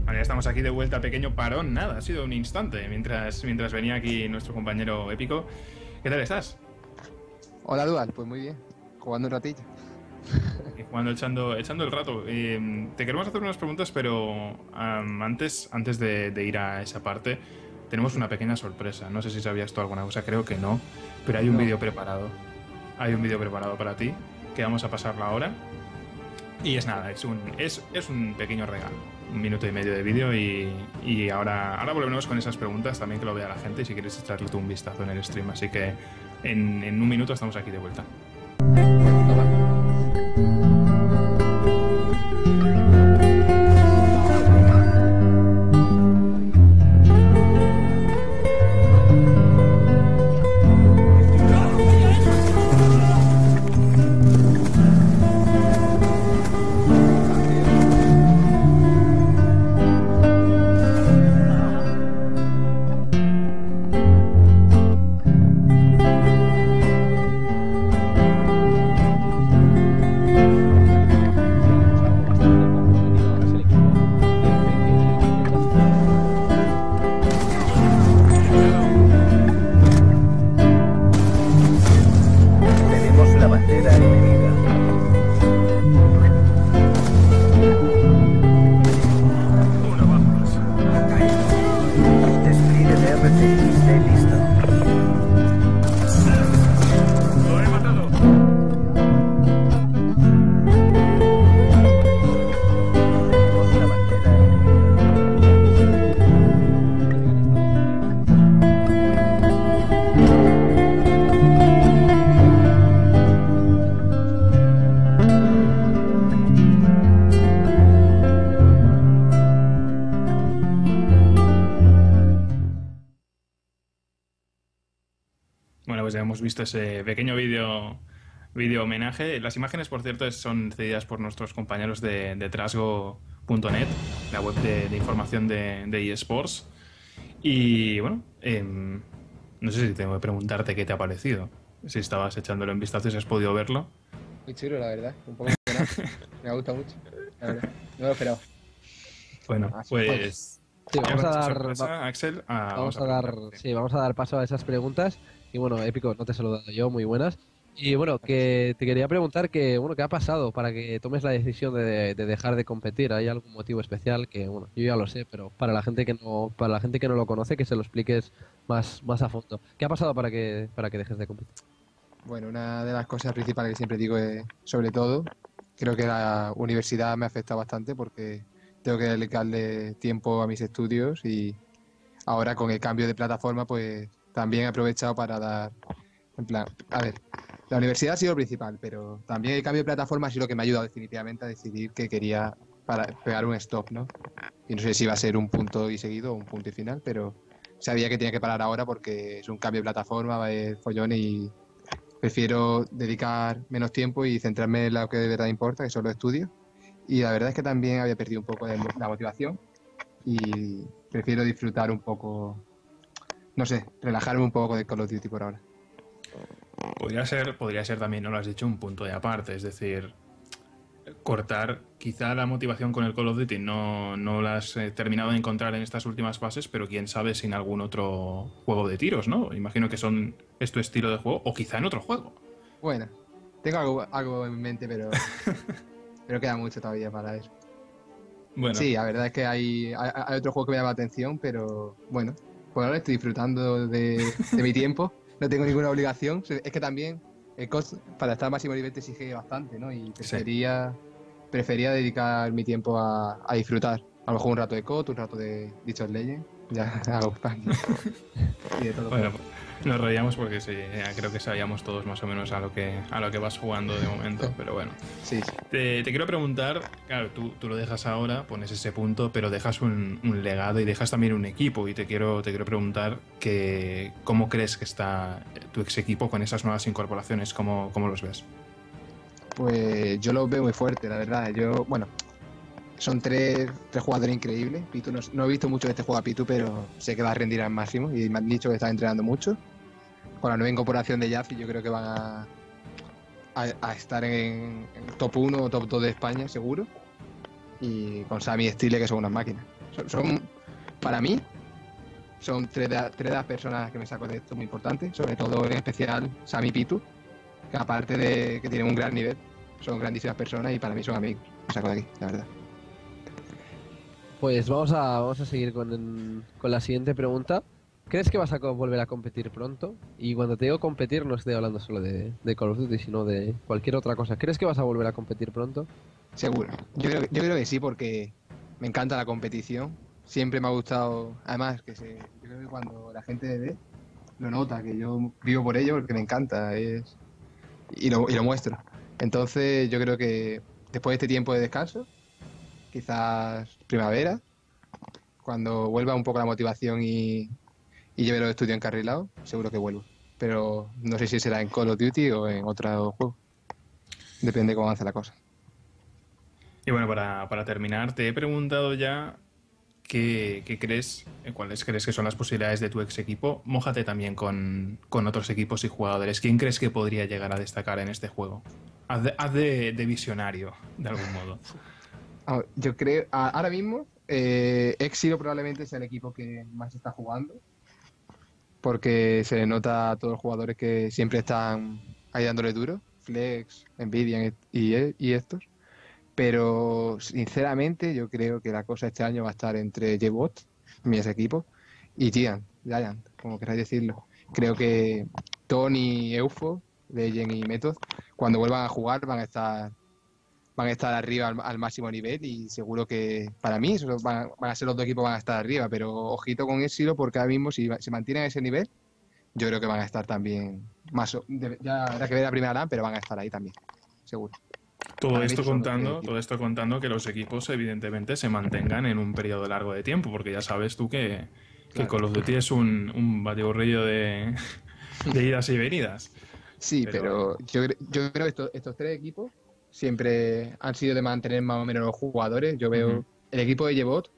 Vale, ya estamos aquí de vuelta, pequeño parón, nada, ha sido un instante mientras venía aquí nuestro compañero Épico. ¿Qué tal estás? Hola Dual, pues muy bien, jugando un ratillo. Y jugando, echando el rato. Te queremos hacer unas preguntas, pero antes de ir a esa parte, tenemos una pequeña sorpresa. No sé si sabías tú alguna cosa, creo que no, pero hay un No, vídeo preparado. Hay un vídeo preparado para ti, que vamos a pasarlo ahora. Y es nada, es un pequeño regalo. 1 minuto y medio de vídeo y ahora volvemos con esas preguntas también que lo vea la gente y si quieres echarle tú un vistazo en el stream. Así que en 1 minuto estamos aquí de vuelta. Tenemos la bandera enemiga. Uno vamos. Despliegue de RTX listo. Lo he matado. Tenemos la bandera enemiga. Bueno, pues ya hemos visto ese pequeño vídeo homenaje. Las imágenes, por cierto, son cedidas por nuestros compañeros de Trasgo.net, la web de información de eSports. Y bueno, no sé si tengo que preguntarte qué te ha parecido. Si estabas echándolo en vistazo y si has podido verlo. muy chulo la verdad, un poco emocionante. Me gusta mucho, la verdad. No lo esperaba. Bueno, Así pues Sí, ya vamos con a esa dar, sorpresa, Axel, vamos a dar, preguntarte. sí, vamos a dar paso a esas preguntas. Y bueno, Épico, no te he saludado yo, muy buenas. Y bueno, que te quería preguntar ¿qué ha pasado para que tomes la decisión de dejar de competir? ¿Hay algún motivo especial que, bueno, yo ya lo sé, pero para la gente que no lo conoce, que se lo expliques más a fondo? ¿Qué ha pasado para que dejes de competir? Bueno, una de las cosas principales que siempre digo es, sobre todo, creo que la universidad me ha afectado bastante porque tengo que dedicarle tiempo a mis estudios y ahora con el cambio de plataforma pues también he aprovechado para dar, en plan, a ver, la universidad ha sido lo principal, pero también el cambio de plataforma ha sido lo que me ha ayudado definitivamente a decidir que quería pegar un stop, ¿no? Y no sé si va a ser un punto y seguido o un punto y final, pero sabía que tenía que parar ahora porque es un cambio de plataforma, va a haber follón y prefiero dedicar menos tiempo y centrarme en lo que de verdad importa, que son los estudios. Y la verdad es que también había perdido un poco de la motivación y prefiero disfrutar un poco, no sé, relajarme un poco de Call of Duty por ahora. Podría ser también, no lo has dicho, un punto de aparte, es decir, cortar quizá la motivación con el Call of Duty no la has terminado de encontrar en estas últimas fases, pero quién sabe si en algún otro juego de tiros, ¿no? Imagino que es tu estilo de juego o quizá en otro juego. Bueno, tengo algo en mente, pero queda mucho todavía para eso. Bueno, Sí, la verdad es que hay otro juego que me llama la atención, pero bueno, por ahora estoy disfrutando de mi tiempo, no tengo ninguna obligación. Es que también el costo para estar a máximo nivel te exige bastante, ¿no? Y prefería dedicar mi tiempo a disfrutar. A lo mejor un rato de COD, un rato de League of Legends, ya hago pan. Y de todo. bueno, nos reíamos porque sí, ya creo que sabíamos todos más o menos a lo que vas jugando de momento, pero bueno. Sí, sí. Te quiero preguntar, claro, tú lo dejas ahora, pones ese punto, pero dejas un legado y dejas también un equipo. Y te quiero preguntar cómo crees que está tu ex equipo con esas nuevas incorporaciones, cómo los ves. Pues yo lo veo muy fuerte, la verdad. Bueno, son tres jugadores increíbles. Pitu no he visto mucho de este juego a Pitu, pero sé que va a rendir al máximo y me han dicho que está entrenando mucho. Con la nueva incorporación de Jaffi yo creo que van a estar en top 1 o top 2 de España, seguro. Y con Sammy y Stile, que son unas máquinas. Para mí, son tres de las personas que me saco de esto muy importantes, sobre todo en especial Sam y Pitu, que aparte de que tienen un gran nivel, son grandísimas personas y para mí son amigos. Me saco de aquí, la verdad. Pues vamos a seguir con la siguiente pregunta. ¿Crees que vas a volver a competir pronto? Y cuando te digo competir no estoy hablando solo de Call of Duty, sino de cualquier otra cosa. ¿Crees que vas a volver a competir pronto? Seguro. Yo creo que sí, porque me encanta la competición. Siempre me ha gustado, además, yo creo que cuando la gente ve, lo nota, que yo vivo por ello porque me encanta y lo muestro. Entonces yo creo que después de este tiempo de descanso, quizás primavera, cuando vuelva un poco la motivación y lleve los estudios encarrilados, seguro que vuelvo. Pero no sé si será en Call of Duty o en otro juego. Depende de cómo avance la cosa. Y bueno, para terminar, te he preguntado ya qué crees, cuáles crees que son las posibilidades de tu ex equipo. Mójate también con otros equipos y jugadores. ¿Quién crees que podría llegar a destacar en este juego? Haz de visionario, de algún modo. Yo creo, ahora mismo, Exilo probablemente sea el equipo que más está jugando, porque se le nota a todos los jugadores que siempre están ahí dándole duro, Flex, Nvidia y estos. Pero sinceramente yo creo que la cosa este año va a estar entre J-Bot, mi ex equipo, y Giant, como queráis decirlo. Creo que Tony, Eufo, Legend y Method, cuando vuelvan a jugar van a estar arriba al máximo nivel y seguro que para mí van a ser los dos equipos que van a estar arriba, pero ojito con Exilo porque ahora mismo si se mantienen a ese nivel, yo creo que van a estar también ya habrá que ver la primera LAN, pero van a estar ahí también, seguro. Todo esto contando que los equipos evidentemente se mantengan en un periodo largo de tiempo, porque ya sabes tú que Claro. Call of Duty es un batiburrillo de idas y venidas. Sí, pero yo creo que estos tres equipos siempre han sido de mantener más o menos los jugadores. Yo veo el equipo de Jebot,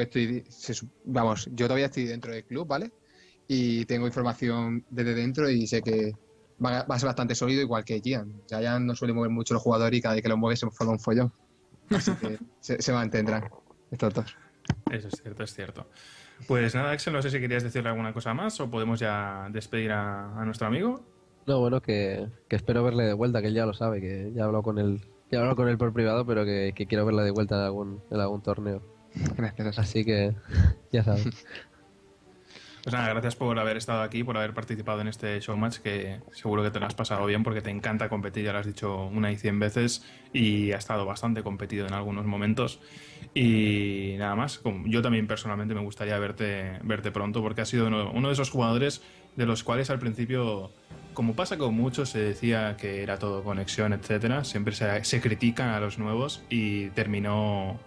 yo todavía estoy dentro del club, ¿vale? Y tengo información desde dentro y sé que va a ser bastante sólido, igual que Gian. Gian no suele mover mucho los jugadores y cada vez que los mueve se forma un follón. Así que se mantendrán estos dos. Eso es cierto, es cierto. Pues nada, Axel, no sé si querías decirle alguna cosa más o podemos ya despedir a nuestro amigo. No, bueno, que espero verle de vuelta, que él ya lo sabe, que ya habló con él por privado, pero que quiero verle de vuelta en algún torneo. Gracias. Así que ya sabes. Pues nada, gracias por haber estado aquí, por haber participado en este showmatch, que seguro que te lo has pasado bien porque te encanta competir, ya lo has dicho una y 100 veces y ha estado bastante competido en algunos momentos. Y nada más, yo también personalmente me gustaría verte pronto porque has sido uno de esos jugadores de los cuales al principio, como pasa con muchos, se decía que era todo conexión, etcétera. Siempre se critican a los nuevos y terminó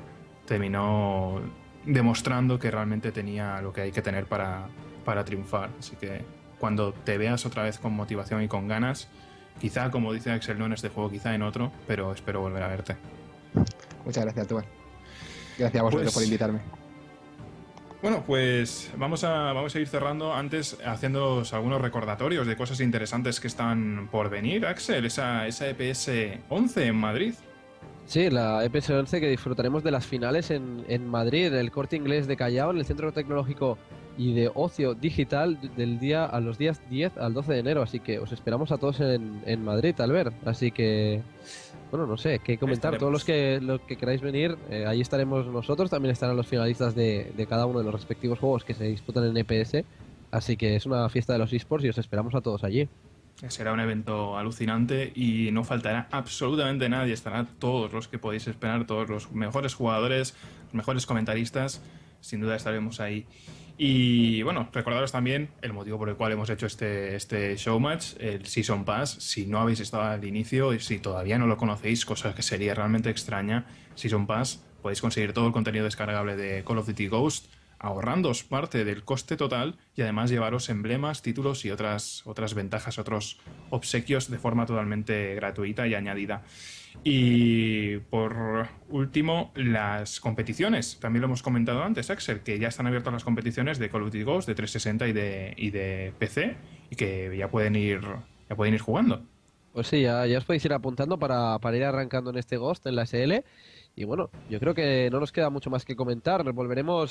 demostrando que realmente tenía lo que hay que tener para triunfar. Así que cuando te veas otra vez con motivación y con ganas, quizá, como dice Axel, no en este juego, quizá en otro, pero espero volver a verte. Muchas gracias, Tuan. Gracias a vosotros por invitarme. Bueno, pues vamos a ir cerrando, antes haciéndoos algunos recordatorios de cosas interesantes que están por venir. Axel, esa EPS 11 en Madrid. Sí, la EPS 11 que disfrutaremos de las finales en Madrid, en el Corte Inglés de Callao, en el Centro Tecnológico y de Ocio Digital a los días 10 al 12 de enero. Así que os esperamos a todos en Madrid, Albert. Así que, bueno, no sé, qué comentar. Todos los que queráis venir, ahí estaremos nosotros. También estarán los finalistas de cada uno de los respectivos juegos que se disputan en EPS. Así que es una fiesta de los eSports y os esperamos a todos allí. Será un evento alucinante y no faltará absolutamente nadie. Estarán todos los que podéis esperar, todos los mejores jugadores, los mejores comentaristas. Sin duda estaremos ahí. Y bueno, recordaros también el motivo por el cual hemos hecho este showmatch, el Season Pass. Si no habéis estado al inicio y si todavía no lo conocéis, cosa que sería realmente extraña, Season Pass, podéis conseguir todo el contenido descargable de Call of Duty Ghost, ahorrándoos parte del coste total y además llevaros emblemas, títulos y otras ventajas, otros obsequios de forma totalmente gratuita y añadida. Y por último, las competiciones. También lo hemos comentado antes, Axel, que ya están abiertas las competiciones de Call of Duty Ghost de 360 y de PC y que ya pueden ir jugando. Pues sí, ya os podéis ir apuntando para ir arrancando en este Ghost, en la SL. Y bueno, yo creo que no nos queda mucho más que comentar. Volveremos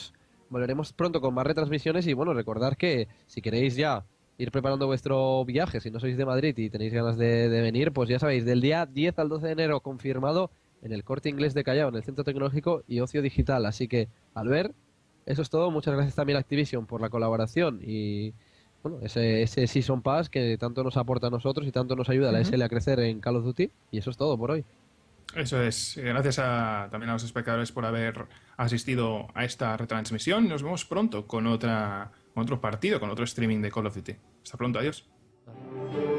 volveremos pronto con más retransmisiones y bueno, recordar que si queréis ya ir preparando vuestro viaje, si no sois de Madrid y tenéis ganas de venir, pues ya sabéis, del día 10 al 12 de enero confirmado en el Corte Inglés de Callao, en el Centro Tecnológico y Ocio Digital. Así que, Albert, eso es todo. Muchas gracias también a Activision por la colaboración y bueno, ese Season Pass que tanto nos aporta a nosotros y tanto nos ayuda a la SL a crecer en Call of Duty. Y eso es todo por hoy. Eso es. Gracias también a los espectadores por haber asistido a esta retransmisión. Nos vemos pronto con otro partido, con otro streaming de Call of Duty. Hasta pronto, adiós.